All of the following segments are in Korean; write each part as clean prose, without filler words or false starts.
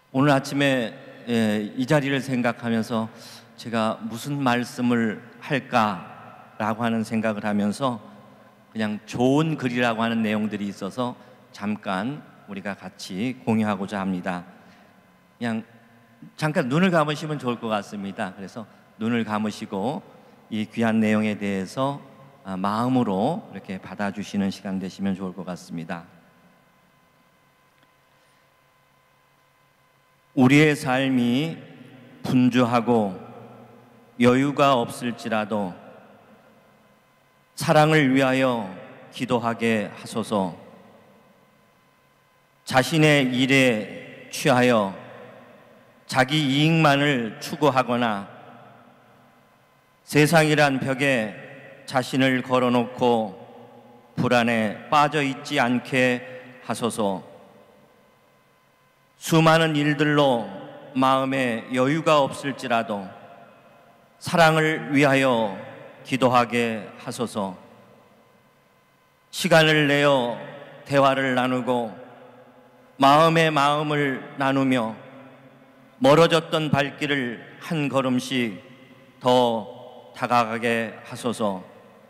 오늘 아침에 이 자리를 생각하면서 제가 무슨 말씀을 할까라고 하는 생각을 하면서 그냥 좋은 글이라고 하는 내용들이 있어서 잠깐 우리가 같이 공유하고자 합니다. 그냥 잠깐 눈을 감으시면 좋을 것 같습니다. 그래서 눈을 감으시고 이 귀한 내용에 대해서 마음으로 이렇게 받아주시는 시간 되시면 좋을 것 같습니다. 우리의 삶이 분주하고 여유가 없을지라도 사랑을 위하여 기도하게 하소서. 자신의 일에 취하여 자기 이익만을 추구하거나 세상이란 벽에 자신을 걸어놓고 불안에 빠져 있지 않게 하소서. 수많은 일들로 마음에 여유가 없을지라도 사랑을 위하여 기도하게 하소서. 시간을 내어 대화를 나누고 마음의 마음을 나누며 멀어졌던 발길을 한 걸음씩 더 다가가게 하소서.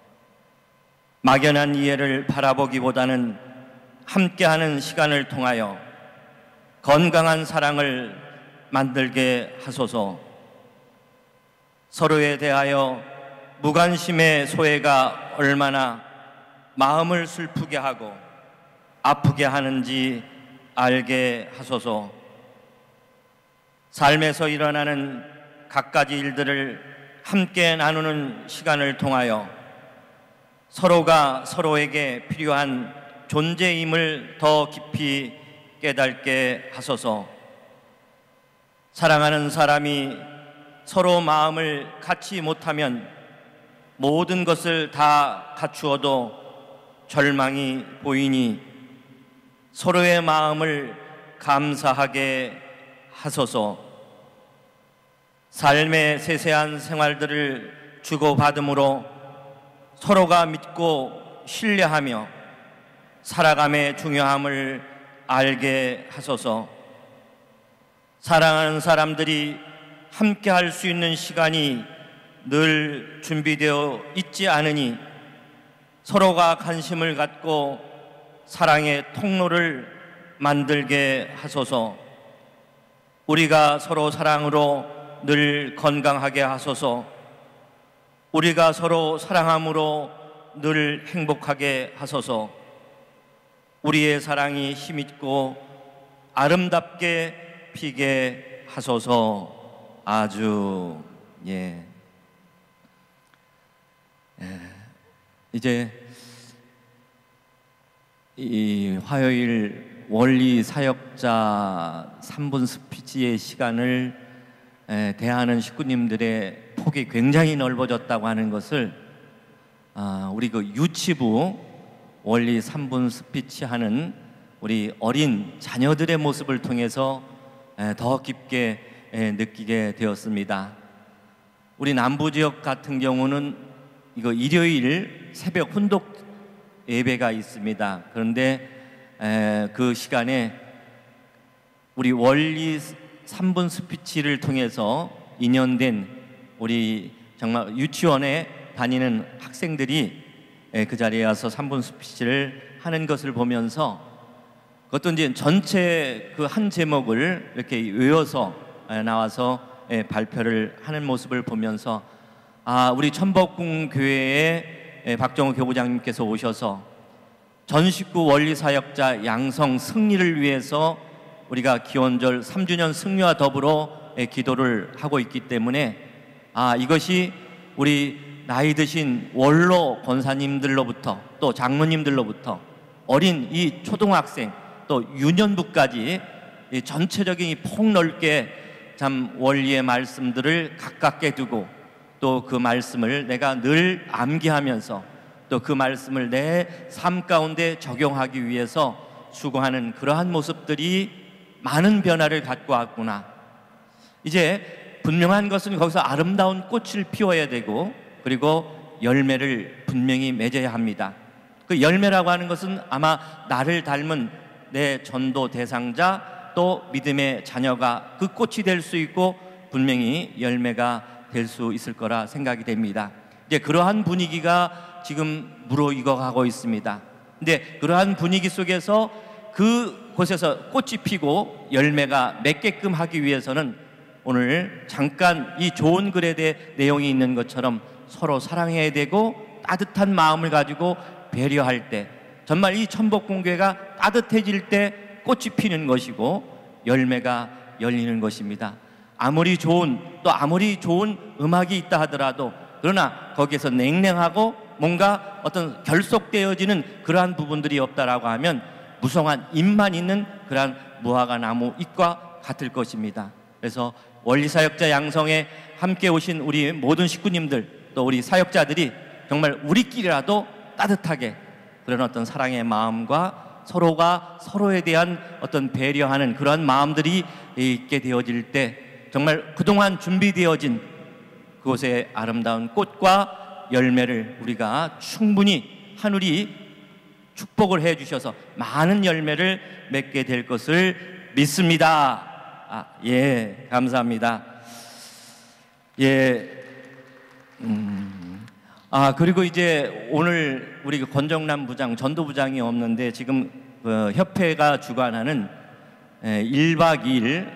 막연한 이해를 바라보기보다는 함께하는 시간을 통하여 건강한 사랑을 만들게 하소서. 서로에 대하여 무관심의 소외가 얼마나 마음을 슬프게 하고 아프게 하는지 알게 하소서. 삶에서 일어나는 갖가지 일들을 함께 나누는 시간을 통하여 서로가 서로에게 필요한 존재임을 더 깊이 깨닫게 하소서. 사랑하는 사람이 서로 마음을 갖지 못하면 모든 것을 다 갖추어도 절망이 보이니 서로의 마음을 감사하게 하소서. 삶의 세세한 생활들을 주고받음으로 서로가 믿고 신뢰하며 살아감의 중요함을 알게 하소서. 사랑하는 사람들이 함께 할 수 있는 시간이 늘 준비되어 있지 않으니 서로가 관심을 갖고 사랑의 통로를 만들게 하소서. 우리가 서로 사랑으로 늘 건강하게 하소서. 우리가 서로 사랑함으로 늘 행복하게 하소서. 우리의 사랑이 힘있고 아름답게 피게 하소서. 아주 이제 이 화요일 원리 사역자 3분 스피치의 시간을 대하는 식구님들의 폭이 굉장히 넓어졌다고 하는 것을 우리 그 유치부 원리 3분 스피치 하는 우리 어린 자녀들의 모습을 통해서 더 깊게 느끼게 되었습니다. 우리 남부 지역 같은 경우는 이거 일요일 새벽 혼독 예배가 있습니다. 그런데 그 시간에 우리 원리 3분 스피치를 통해서 인연된 우리 정말 유치원에 다니는 학생들이 그 자리에 와서 3분 스피치를 하는 것을 보면서 그것도 이제 전체 그 한 제목을 이렇게 외워서 나와서 발표를 하는 모습을 보면서 우리 천복궁 교회에 박정우 교부장님께서 오셔서 전 식구 원리 사역자 양성 승리를 위해서 우리가 기원절 3주년 승리와 더불어 기도를 하고 있기 때문에 이것이 우리 나이 드신 원로 권사님들로부터 또 장로님들로부터 어린 이 초등학생 또 유년부까지 이 전체적인 이 폭넓게 참 원리의 말씀들을 가깝게 두고 또 그 말씀을 내가 늘 암기하면서 또 그 말씀을 내 삶 가운데 적용하기 위해서 수고하는 그러한 모습들이 많은 변화를 갖고 왔구나. 이제 분명한 것은 거기서 아름다운 꽃을 피워야 되고 그리고 열매를 분명히 맺어야 합니다. 그 열매라고 하는 것은 아마 나를 닮은 내 전도 대상자 또 믿음의 자녀가 그 꽃이 될 수 있고 분명히 열매가 될 수 있을 거라 생각이 됩니다. 이제 그러한 분위기가 지금 무르익어가고 있습니다. 근데 그러한 분위기 속에서 그곳에서 꽃이 피고 열매가 맺게끔 하기 위해서는 오늘 잠깐 이 좋은 글에 대해 내용이 있는 것처럼 서로 사랑해야 되고 따뜻한 마음을 가지고 배려할 때 정말 이 천복공교회가 따뜻해질 때 꽃이 피는 것이고 열매가 열리는 것입니다. 아무리 좋은 음악이 있다 하더라도 그러나 거기에서 냉랭하고 뭔가 어떤 결속되어지는 그러한 부분들이 없다라고 하면 무성한 잎만 있는 그러한 무화과 나무 잎과 같을 것입니다. 그래서 원리사역자 양성에 함께 오신 우리 모든 식구님들 또 우리 사역자들이 정말 우리끼리라도 따뜻하게 그런 어떤 사랑의 마음과 서로가 서로에 대한 어떤 배려하는 그런 마음들이 있게 되어질 때 정말 그동안 준비되어진 그곳의 아름다운 꽃과 열매를 우리가 충분히 하늘이 축복을 해 주셔서 많은 열매를 맺게 될 것을 믿습니다. 예, 감사합니다. 예, 그리고 이제 오늘 우리 권정남 부장, 전도부장이 없는데 지금 협회가 주관하는 1박 2일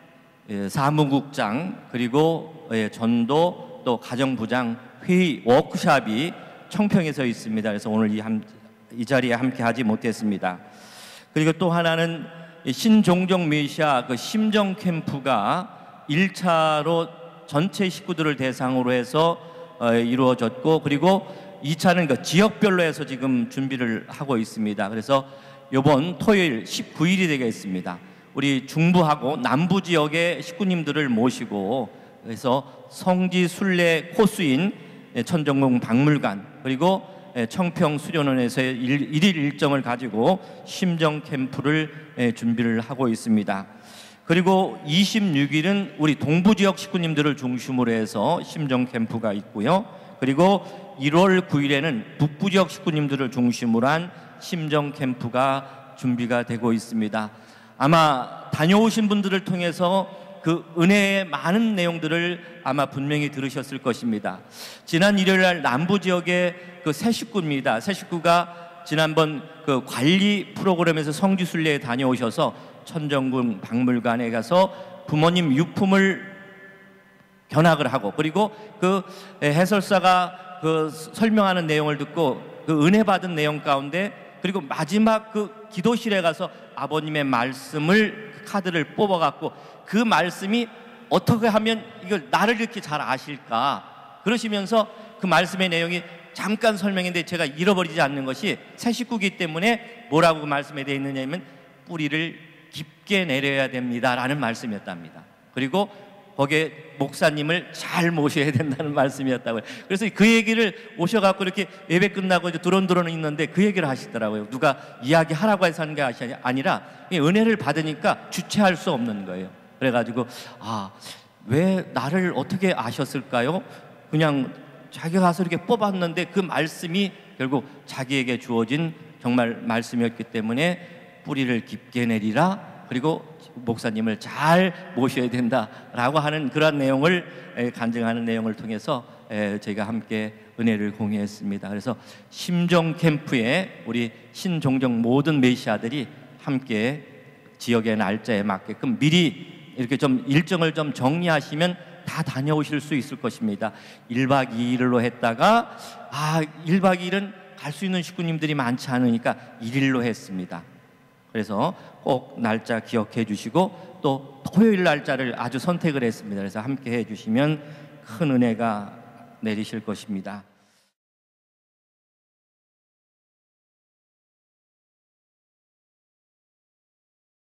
사무국장 그리고 전도 또 가정부장 회의 워크숍이 청평에서 있습니다. 그래서 오늘 이 자리에 함께 하지 못했습니다. 그리고 또 하나는 신종정 메시아 그 심정 캠프가 1차로 전체 식구들을 대상으로 해서 이루어졌고 그리고 2차는 그 지역별로 해서 지금 준비를 하고 있습니다. 그래서 이번 토요일 19일이 되겠습니다. 우리 중부하고 남부 지역의 식구님들을 모시고 그래서 성지 순례 코스인 천정궁 박물관 그리고 청평 수련원에서의 일일 일정을 가지고 심정 캠프를 준비를 하고 있습니다. 그리고 26일은 우리 동부 지역 식구님들을 중심으로 해서 심정 캠프가 있고요. 그리고 1월 9일에는 북부 지역 식구님들을 중심으로 한 심정 캠프가 준비가 되고 있습니다. 아마 다녀오신 분들을 통해서 그 은혜의 많은 내용들을 아마 분명히 들으셨을 것입니다. 지난 일요일 날 남부 지역의 그 새 식구입니다. 새 식구가 지난번 그 관리 프로그램에서 성지순례에 다녀오셔서 천정궁 박물관에 가서 부모님 유품을 견학을 하고 그리고 그 해설사가 그 설명하는 내용을 듣고 그 은혜 받은 내용 가운데 그리고 마지막 그 기도실에 가서 아버님의 말씀을 카드를 뽑아갖고 그 말씀이 어떻게 하면 이걸 나를 이렇게 잘 아실까 그러시면서 그 말씀의 내용이 잠깐 설명했는데 제가 잃어버리지 않는 것이 새 식구이기 때문에 뭐라고 말씀에 되어 있느냐면 뿌리를 깊게 내려야 됩니다 라는 말씀이었답니다. 그리고 거기에 목사님을 잘 모셔야 된다는 말씀이었다고요. 그래서 그 얘기를 오셔갖고 이렇게 예배 끝나고 이제 두런두런 있는데 그 얘기를 하시더라고요. 누가 이야기하라고 해서 하는 게 아니라 은혜를 받으니까 주체할 수 없는 거예요. 그래가지고 왜 나를 어떻게 아셨을까요? 그냥 자기가 가서 이렇게 뽑았는데 그 말씀이 결국 자기에게 주어진 정말 말씀이었기 때문에 뿌리를 깊게 내리라 그리고 목사님을 잘 모셔야 된다라고 하는 그런 내용을 간증하는 내용을 통해서 저희가 함께 은혜를 공유했습니다. 그래서 심정 캠프에 우리 신종정 모든 메시아들이 함께 지역의 날짜에 맞게끔 미리 이렇게 좀 일정을 좀 정리하시면 다 다녀오실 수 있을 것입니다. 1박 2일로 했다가 1박 2일은 갈 수 있는 식구님들이 많지 않으니까 1일로 했습니다. 그래서 꼭 날짜 기억해 주시고 또 토요일 날짜를 아주 선택을 했습니다. 그래서 함께 해 주시면 큰 은혜가 내리실 것입니다.